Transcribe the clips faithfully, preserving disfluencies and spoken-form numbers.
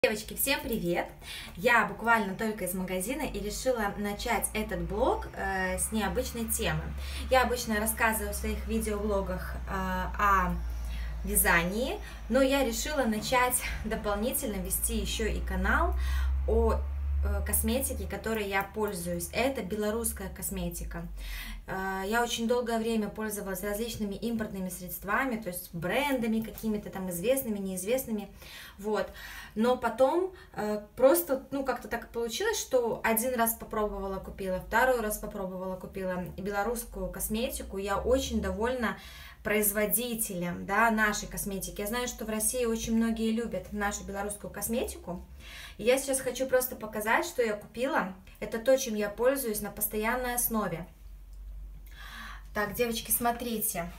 Девочки, всем привет! Я буквально только из магазина и решила начать этот блог э, с необычной темы. Я обычно рассказываю в своих видеоблогах э, о вязании, но я решила начать дополнительно вести еще и канал о э, косметике, которой я пользуюсь. Это белорусская косметика. Э, я очень долгое время пользовалась различными импортными средствами, то есть брендами какими-то там известными, неизвестными, вот. Но потом э, просто, ну, как-то так получилось, что один раз попробовала, купила, второй раз попробовала, купила белорусскую косметику. Я очень довольна производителем, да, нашей косметики. Я знаю, что в России очень многие любят нашу белорусскую косметику. И я сейчас хочу просто показать, что я купила. Это то, чем я пользуюсь на постоянной основе. Так, девочки, смотрите.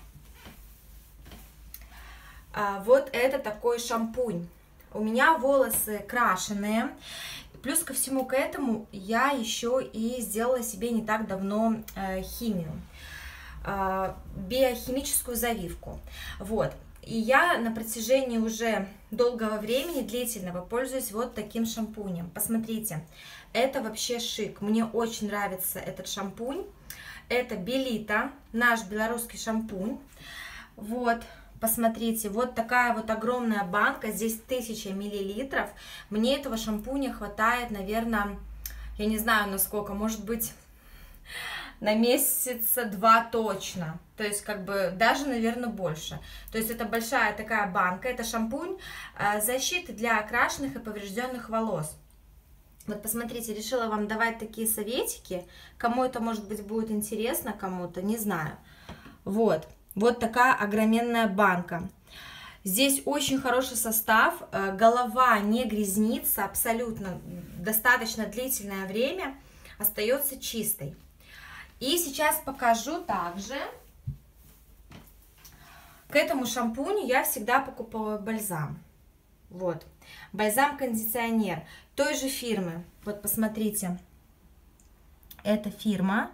А, вот это такой шампунь. У меня волосы крашеные, плюс ко всему к этому я еще и сделала себе не так давно э, химию, э, биохимическую завивку, вот. И я на протяжении уже долгого времени, длительного, пользуюсь вот таким шампунем. Посмотрите, это вообще шик, мне очень нравится этот шампунь. Это Белита, наш белорусский шампунь, вот. Посмотрите, вот такая вот огромная банка, здесь тысяча миллилитров. Мне этого шампуня хватает, наверное, я не знаю на сколько, может быть, на месяца два точно. То есть, как бы, даже, наверное, больше. То есть, это большая такая банка, это шампунь защиты для окрашенных и поврежденных волос. Вот, посмотрите, решила вам давать такие советики. Кому это, может быть, будет интересно, кому-то, не знаю. Вот. Вот такая огроменная банка. Здесь очень хороший состав, голова не грязнится абсолютно, достаточно длительное время остается чистой. И сейчас покажу также, к этому шампуню я всегда покупаю бальзам. Вот, бальзам-кондиционер той же фирмы. Вот посмотрите, эта фирма.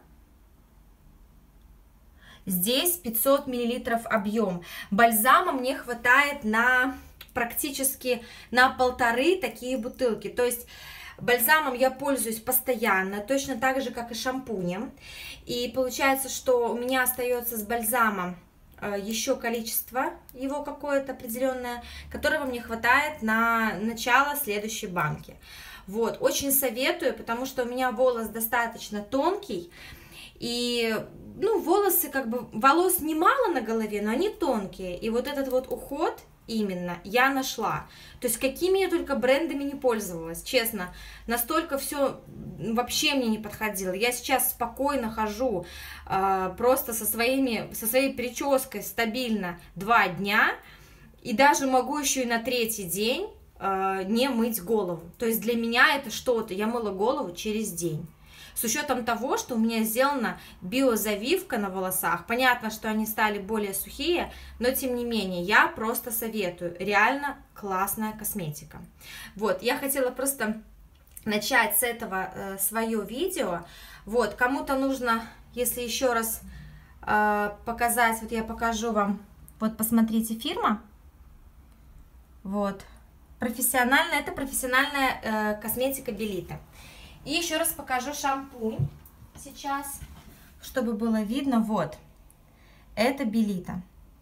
Здесь пятьсот миллилитров объем. Бальзама мне хватает на практически на полторы такие бутылки. То есть бальзамом я пользуюсь постоянно, точно так же, как и шампунем. И получается, что у меня остается с бальзамом еще количество, его какое-то определенное, которого мне хватает на начало следующей банки. Вот, очень советую, потому что у меня волос достаточно тонкий. И, ну, волосы, как бы, волос немало на голове, но они тонкие. И вот этот вот уход именно я нашла. То есть, какими я только брендами не пользовалась, честно. Настолько все вообще мне не подходило. Я сейчас спокойно хожу э, просто со, своими, со своей прической стабильно два дня. И даже могу еще и на третий день э, не мыть голову. То есть, для меня это что-то. Я мыла голову через день. С учетом того, что у меня сделана биозавивка на волосах, понятно, что они стали более сухие, но тем не менее, я просто советую, реально классная косметика. Вот, я хотела просто начать с этого э, свое видео. Вот, кому-то нужно, если еще раз э, показать, вот я покажу вам, вот посмотрите, фирма, вот, профессиональная, это профессиональная э, косметика Белита. И еще раз покажу шампунь сейчас, чтобы было видно. Вот, это Белита.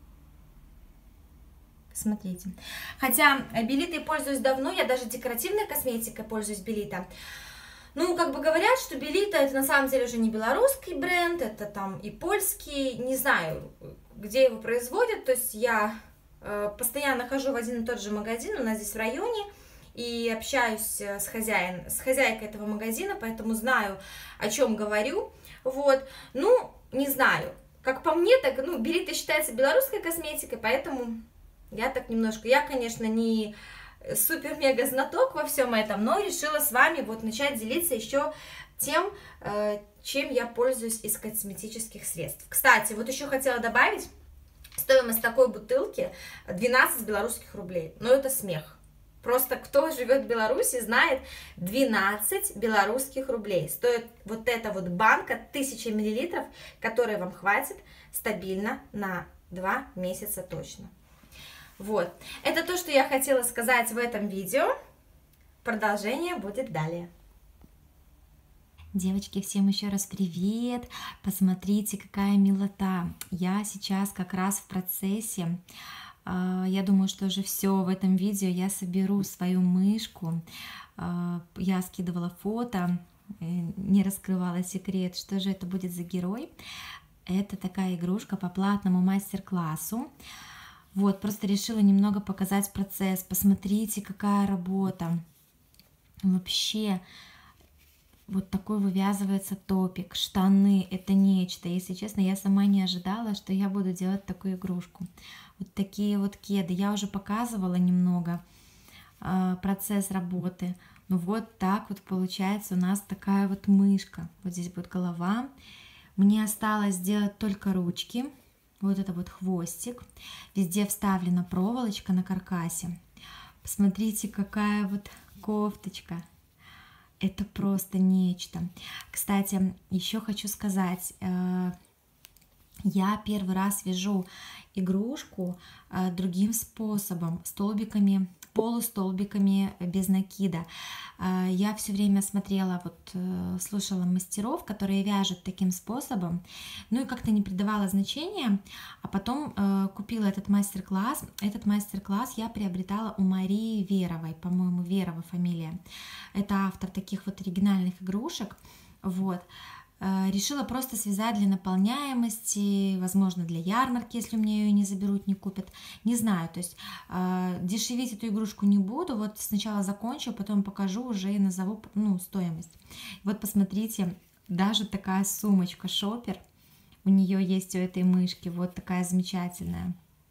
Смотрите. Хотя Белитой пользуюсь давно, я даже декоративной косметикой пользуюсь Белита. Ну, как бы говорят, что Белита это на самом деле уже не белорусский бренд, это там и польский, не знаю, где его производят. То есть я э, постоянно хожу в один и тот же магазин, у нас здесь в районе. И общаюсь с, хозяин, с хозяйкой этого магазина, поэтому знаю, о чем говорю. Вот, ну, не знаю, как по мне, так, ну, Белита считается белорусской косметикой, поэтому я так немножко, я, конечно, не супер-мега знаток во всем этом, но решила с вами вот начать делиться еще тем, чем я пользуюсь из косметических средств. Кстати, вот еще хотела добавить, стоимость такой бутылки двенадцать белорусских рублей, но это смех. Просто кто живет в Беларуси, знает, двенадцать белорусских рублей стоит вот эта вот банка тысяча миллилитров, которой вам хватит стабильно на два месяца точно. Вот, это то, что я хотела сказать в этом видео. Продолжение будет далее. Девочки, всем еще раз привет! Посмотрите, какая милота! Я сейчас как раз в процессе. Я думаю, что уже все в этом видео. Я соберу свою мышку. Я скидывала фото, не раскрывала секрет, что же это будет за герой. Это такая игрушка по платному мастер-классу. Вот, просто решила немного показать процесс. Посмотрите, какая работа. Вообще, вот такой вывязывается топик, штаны, это нечто. Если честно, я сама не ожидала, что я буду делать такую игрушку. Вот такие вот кеды. Я уже показывала немного э, процесс работы. Ну вот так вот получается у нас такая вот мышка. Вот здесь будет голова. Мне осталось сделать только ручки. Вот это вот хвостик. Везде вставлена проволочка на каркасе. Посмотрите, какая вот кофточка. Это просто нечто. Кстати, еще хочу сказать, я первый раз вяжу игрушку другим способом, столбиками, полустолбиками без накида. Я все время смотрела, вот слушала мастеров, которые вяжут таким способом, ну и как-то не придавала значения, а потом купила этот мастер-класс. Этот мастер-класс я приобретала у Марии Веровой, по-моему, Верова фамилия. Это автор таких вот оригинальных игрушек. Вот. Решила просто связать для наполняемости, возможно, для ярмарки, если у меня ее не заберут, не купят. Не знаю, то есть э, дешевить эту игрушку не буду. Вот сначала закончу, потом покажу уже и назову, ну, стоимость. Вот посмотрите, даже такая сумочка шопер у нее есть у этой мышки, вот такая замечательная.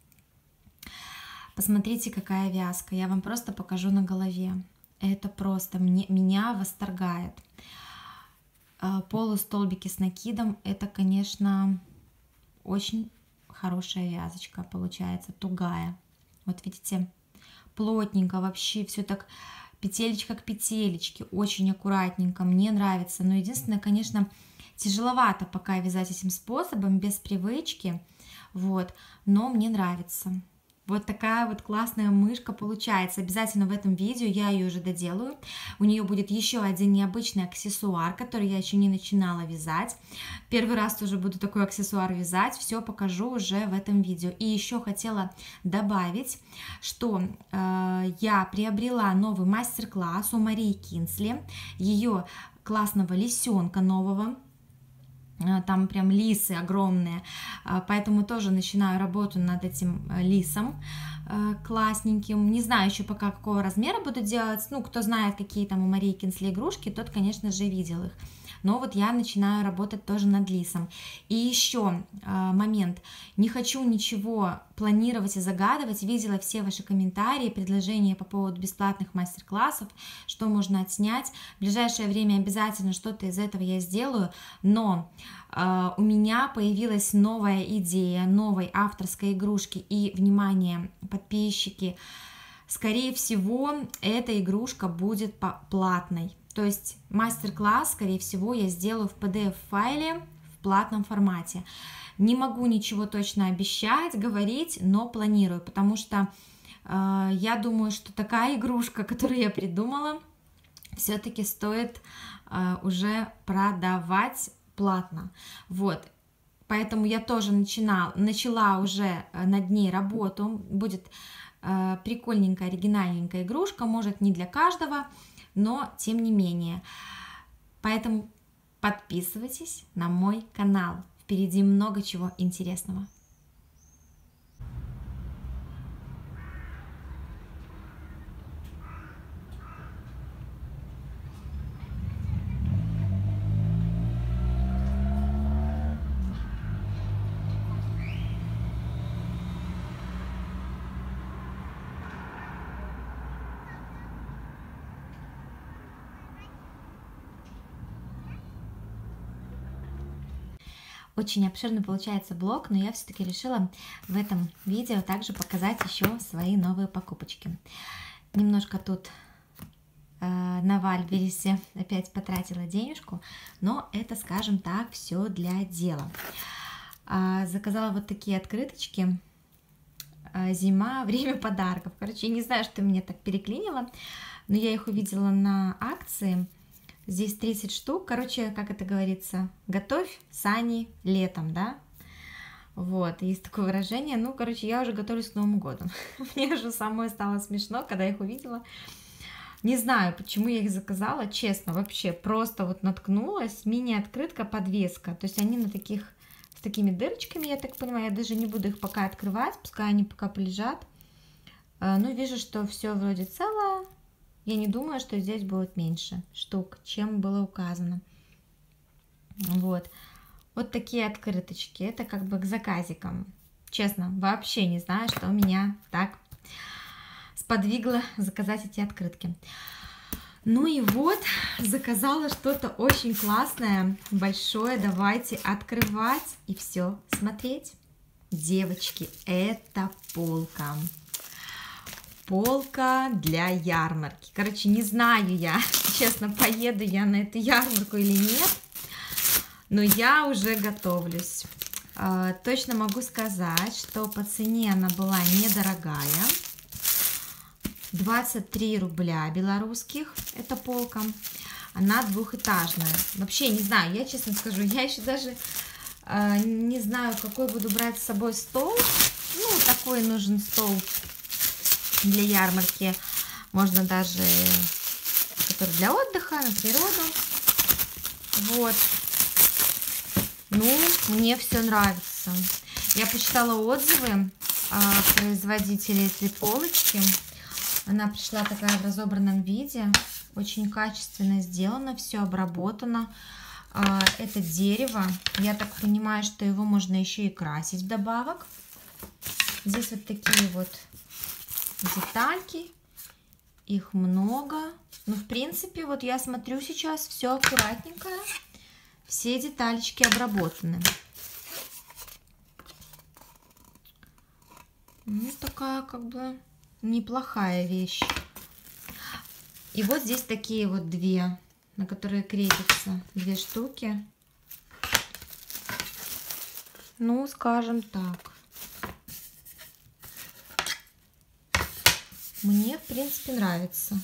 Посмотрите, какая вязка. Я вам просто покажу на голове. Это просто мне, меня восторгает. Полустолбики с накидом, это, конечно, очень хорошая вязочка получается, тугая. Вот видите, плотненько вообще, все так петелечка к петелечке, очень аккуратненько, мне нравится. Но единственное, конечно, тяжеловато пока вязать этим способом, без привычки, вот, но мне нравится. Вот такая вот классная мышка получается. Обязательно в этом видео я ее уже доделаю. У нее будет еще один необычный аксессуар, который я еще не начинала вязать. Первый раз тоже буду такой аксессуар вязать. Все покажу уже в этом видео. И еще хотела добавить, что э, я приобрела новый мастер-класс у Марии Кинсли. Ее классного лисенка нового. Там прям лисы огромные, поэтому тоже начинаю работу над этим лисом классненьким. Не знаю еще пока какого размера буду делать, ну, кто знает, какие там у Марии Кинсли игрушки, тот, конечно же, видел их. Но вот я начинаю работать тоже над лисом. И еще э, момент. Не хочу ничего планировать и загадывать. Видела все ваши комментарии, предложения по поводу бесплатных мастер-классов, что можно отснять. В ближайшее время обязательно что-то из этого я сделаю. Но э, у меня появилась новая идея новой авторской игрушки. И, внимание, подписчики, скорее всего, эта игрушка будет платной. То есть мастер-класс, скорее всего, я сделаю в пи ди эф-файле в платном формате. Не могу ничего точно обещать, говорить, но планирую, потому что э, я думаю, что такая игрушка, которую я придумала, все-таки стоит э, уже продавать платно. Вот. Поэтому я тоже начинала, начала уже над ней работу. Будет э, прикольненькая, оригинальненькая игрушка, может, не для каждого, но тем не менее. Поэтому подписывайтесь на мой канал. Впереди много чего интересного. Очень обширно получается блог, но я все-таки решила в этом видео также показать еще свои новые покупочки. Немножко тут э, на Вальберисе опять потратила денежку, но это, скажем так, все для дела. Э, заказала вот такие открыточки. Э, зима, время подарков. Короче, я не знаю, что меня так переклинило. но я их увидела на акции. Здесь тридцать штук. Короче, как это говорится, готовь сани летом, да? Вот, есть такое выражение. Ну, короче, я уже готовлюсь к Новому году. Мне уже самой стало смешно, когда я их увидела. Не знаю, почему я их заказала, честно, вообще просто вот наткнулась. Мини-открытка, подвеска. То есть они на таких, с такими дырочками, я так понимаю. Я даже не буду их пока открывать, пускай они пока полежат. Ну, вижу, что все вроде целое. Я не думаю, что здесь будет меньше штук, чем было указано. Вот. Вот такие открыточки. Это как бы к заказикам. Честно, вообще не знаю, что меня так сподвигло заказать эти открытки. Ну и вот, заказала что-то очень классное, большое. Давайте открывать и все смотреть. Девочки, это полка. Полка для ярмарки. Короче, не знаю я, честно, поеду я на эту ярмарку или нет. Но я уже готовлюсь. Э, точно могу сказать, что по цене она была недорогая. двадцать три рубля белорусских. Эта полка. Она двухэтажная. Вообще не знаю, я честно скажу, я еще даже э, не знаю, какой буду брать с собой стол. Ну, такой нужен стол для ярмарки. Можно даже который для отдыха, на природу. Вот. Ну, мне все нравится. Я почитала отзывы а, производителей этой полочки. Она пришла такая в разобранном виде. Очень качественно сделано, все обработано. А, это дерево. Я так понимаю, что его можно еще и красить вдобавок. Здесь вот такие вот детальки. Их много. Ну, в принципе, вот я смотрю сейчас, все аккуратненькое. Все деталечки обработаны. Ну, такая как бы неплохая вещь. И вот здесь такие вот две, на которые крепятся две штуки. Ну, скажем так. Мне, в принципе, нравится.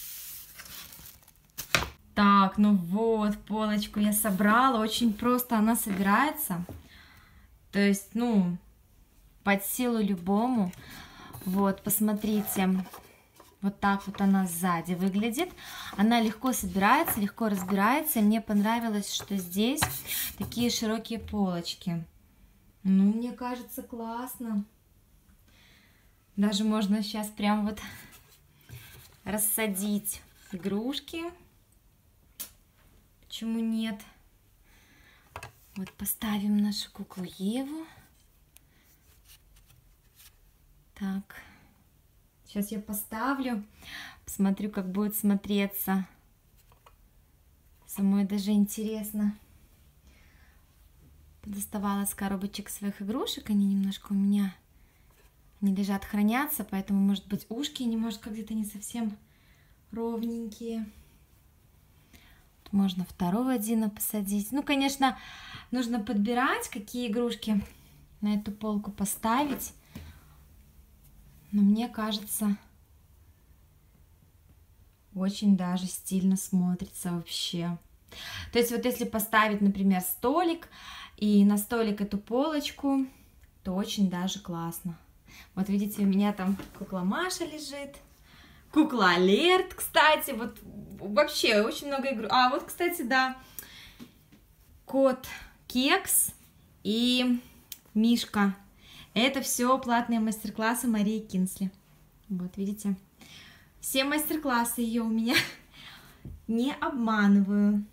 Так, ну вот, полочку я собрала. Очень просто она собирается. То есть, ну, под силу любому. Вот, посмотрите. Вот так вот она сзади выглядит. Она легко собирается, легко разбирается. И мне понравилось, что здесь такие широкие полочки. Ну, мне кажется, классно. Даже можно сейчас прям вот рассадить игрушки. Почему нет? Вот поставим нашу куклу Еву. Так. Сейчас я поставлю. Посмотрю, как будет смотреться. Самой даже интересно. Доставала с коробочек своих игрушек. Они немножко у меня не лежат, хранятся. Поэтому, может быть, ушки немножко где-то не совсем ровненькие. Можно второго Дина посадить. Ну, конечно, нужно подбирать, какие игрушки на эту полку поставить. Но мне кажется, очень даже стильно смотрится вообще. То есть вот если поставить, например, столик и на столик эту полочку, то очень даже классно. Вот видите, у меня там кукла Маша лежит. Кукла Алерт, кстати, вот вообще очень много игр. А, вот, кстати, да, кот Кекс и Мишка. Это все платные мастер-классы Марии Кинсли. Вот, видите, все мастер-классы ее у меня, не обманываю.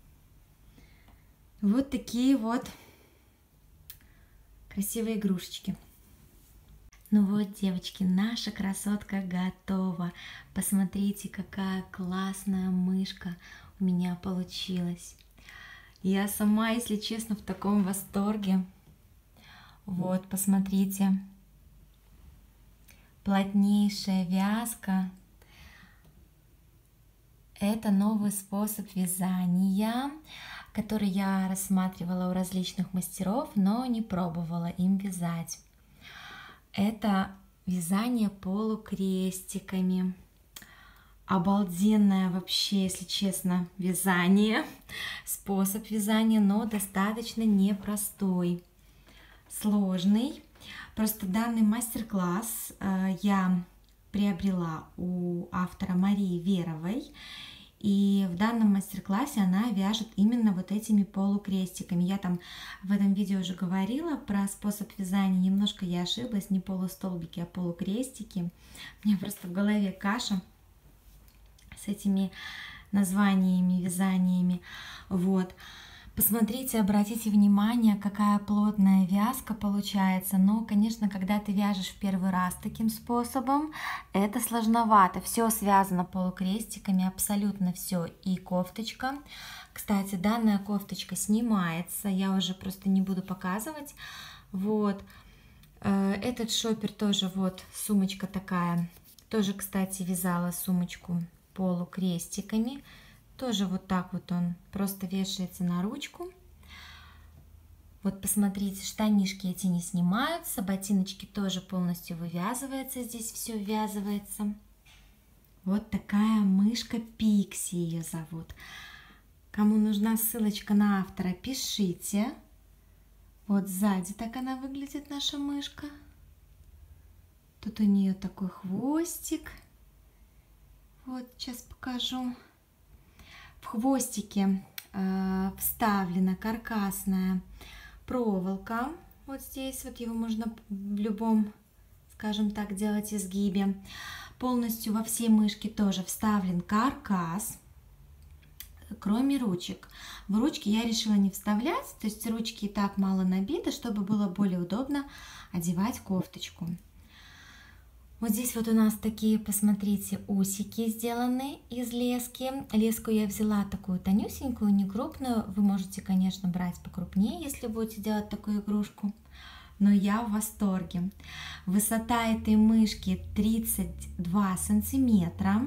Вот такие вот красивые игрушечки. Ну вот, девочки, наша красотка готова. Посмотрите, какая классная мышка у меня получилась. Я сама, если честно, в таком восторге. Вот, посмотрите. Плотнейшая вязка. Это новый способ вязания, который я рассматривала у различных мастеров, но не пробовала им вязать. Это вязание полукрестиками. Обалденное вообще, если честно, вязание, способ вязания, но достаточно непростой, сложный. Просто данный мастер-класс э, я приобрела у автора Марии Веровой. И в данном мастер-классе она вяжет именно вот этими полукрестиками. Я там в этом видео уже говорила про способ вязания. Немножко я ошиблась, не полустолбики, а полукрестики. У меня просто в голове каша с этими названиями, вязаниями. Вот. Посмотрите, обратите внимание, какая плотная вязка получается. Но, конечно, когда ты вяжешь в первый раз таким способом, это сложновато. Все связано полукрестиками, абсолютно все. И кофточка. Кстати, данная кофточка снимается. Я уже просто не буду показывать. Вот. Этот шопер тоже, вот, сумочка такая. Тоже, кстати, вязала сумочку полукрестиками. Тоже вот так вот он просто вешается на ручку. Вот посмотрите, штанишки эти не снимаются, ботиночки тоже полностью вывязываются, здесь все ввязывается. Вот такая мышка Пикси ее зовут. Кому нужна ссылочка на автора, пишите. Вот сзади так она выглядит, наша мышка. Тут у нее такой хвостик. Вот сейчас покажу. В хвостике э, вставлена каркасная проволока. Вот здесь вот его можно в любом, скажем так, делать изгибе. Полностью во всей мышке тоже вставлен каркас, кроме ручек. В ручки я решила не вставлять, то есть ручки и так мало набиты, чтобы было более удобно одевать кофточку. Вот здесь вот у нас такие, посмотрите, усики сделаны из лески. Леску я взяла такую тонюсенькую, не крупную. Вы можете, конечно, брать покрупнее, если будете делать такую игрушку. Но я в восторге. Высота этой мышки тридцать два сантиметра.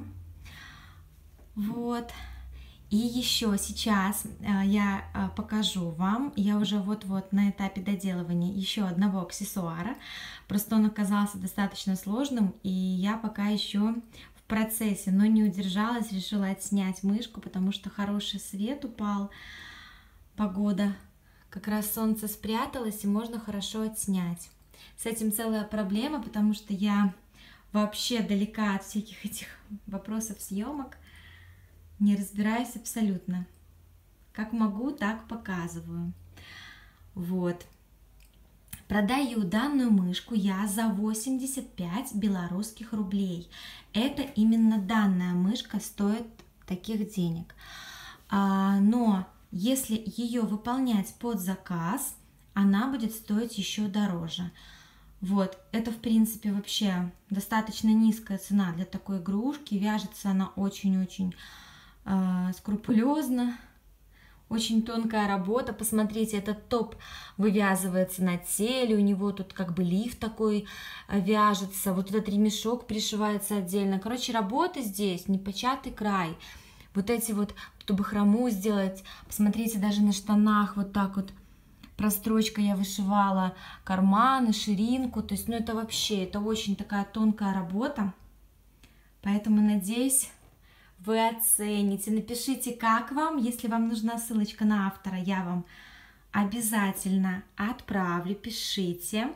Вот. И еще сейчас я покажу вам, я уже вот-вот на этапе доделывания еще одного аксессуара, просто он оказался достаточно сложным, и я пока еще в процессе, но не удержалась, решила отснять мышку, потому что хороший свет упал, погода, как раз солнце спряталось, и можно хорошо отснять. С этим целая проблема, потому что я вообще далека от всяких этих вопросов съемок. Не разбираюсь абсолютно. Как могу, так показываю. Вот. Продаю данную мышку я за восемьдесят пять белорусских рублей. Это именно данная мышка стоит таких денег. А, но если ее выполнять под заказ, она будет стоить еще дороже. Вот, это в принципе вообще достаточно низкая цена для такой игрушки. Вяжется она очень-очень скрупулезно, очень тонкая работа. Посмотрите, этот топ вывязывается на теле, у него тут как бы лиф такой вяжется, вот этот ремешок пришивается отдельно. Короче, работа здесь непочатый край. Вот эти вот, чтобы хрому сделать, посмотрите, даже на штанах вот так вот прострочка я вышивала, карманы, ширинку, то есть, ну это вообще, это очень такая тонкая работа, поэтому надеюсь, вы оцените. Напишите, как вам. Если вам нужна ссылочка на автора, я вам обязательно отправлю. Пишите.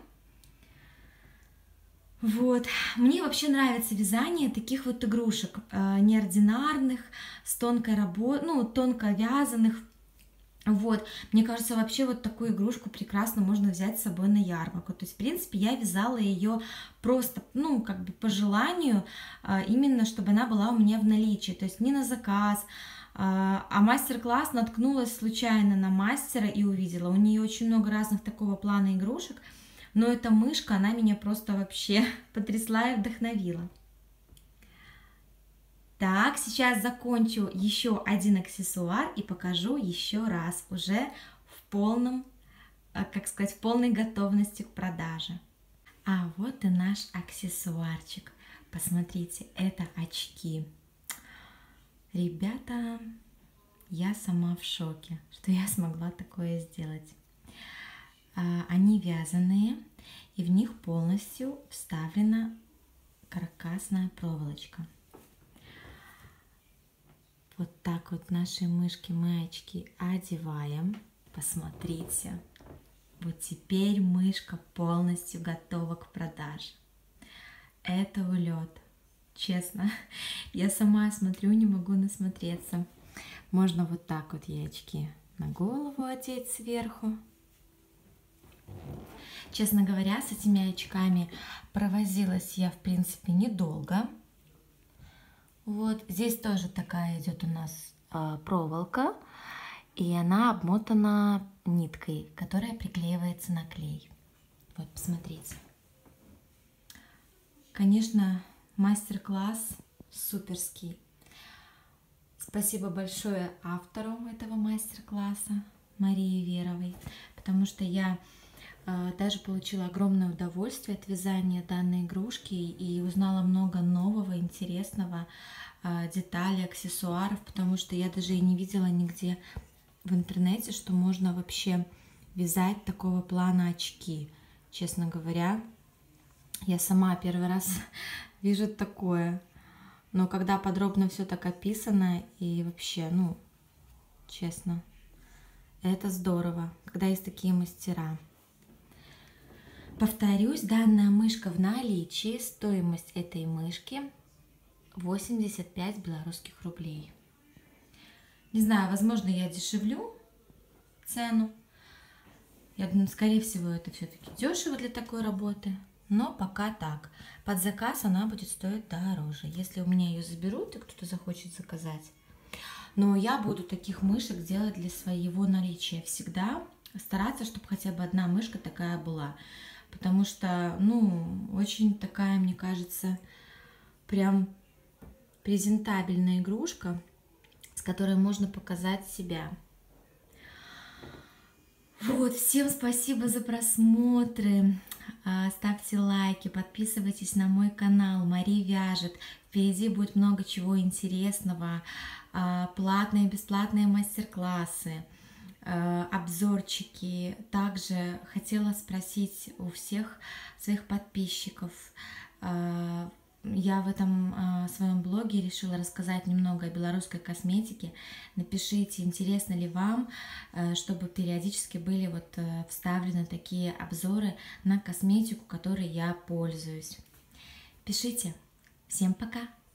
Вот. Мне вообще нравится вязание таких вот игрушек, э, неординарных, с тонкой работой, ну, тонко вязаных. Вот, мне кажется, вообще вот такую игрушку прекрасно можно взять с собой на ярмарку. То есть, в принципе, я вязала ее просто, ну, как бы по желанию, именно чтобы она была у меня в наличии. То есть не на заказ, а мастер-класс наткнулась случайно на мастера и увидела. У нее очень много разных такого плана игрушек, но эта мышка, она меня просто вообще потрясла и вдохновила. Так, сейчас закончу еще один аксессуар и покажу еще раз, уже в полном, как сказать, в полной готовности к продаже. А вот и наш аксессуарчик. Посмотрите, это очки. Ребята, я сама в шоке, что я смогла такое сделать. Они вязаные, и в них полностью вставлена каркасная проволочка. Вот так вот нашей мышке мы очки одеваем. Посмотрите. Вот теперь мышка полностью готова к продаже. Это улет. Честно, я сама смотрю, не могу насмотреться. Можно вот так вот ей очки на голову одеть сверху. Честно говоря, с этими очками провозилась я, в принципе, недолго. Вот здесь тоже такая идет у нас э, проволока, и она обмотана ниткой, которая приклеивается на клей. Вот, посмотрите. Конечно, мастер-класс суперский. Спасибо большое автору этого мастер-класса, Марии Веровой, потому что я э, даже получила огромное удовольствие от вязания данной игрушки и узнала много нового, интересного, э, деталей, аксессуаров, потому что я даже и не видела нигде в интернете, что можно вообще вязать такого плана очки. Честно говоря, я сама первый раз вижу такое. Но когда подробно все так описано и вообще, ну, честно, это здорово, когда есть такие мастера. Повторюсь, данная мышка в наличии, стоимость этой мышки восемьдесят пять белорусских рублей. Не знаю, возможно, я дешевлю цену. Я думаю, скорее всего, это все-таки дешево для такой работы. Но пока так. Под заказ она будет стоить дороже, если у меня ее заберут и кто-то захочет заказать. Но я буду таких мышек делать для своего наличия всегда. Стараться, чтобы хотя бы одна мышка такая была. Потому что, ну, очень такая, мне кажется, прям презентабельная игрушка, с которой можно показать себя. Вот, всем спасибо за просмотры. Ставьте лайки, подписывайтесь на мой канал Мари Вяжет. Впереди будет много чего интересного. Платные, бесплатные мастер-классы, обзорчики. Также хотела спросить у всех своих подписчиков. Я в этом э, своем блоге решила рассказать немного о белорусской косметике. Напишите, интересно ли вам, э, чтобы периодически были вот э, вставлены такие обзоры на косметику, которой я пользуюсь. Пишите. Всем пока!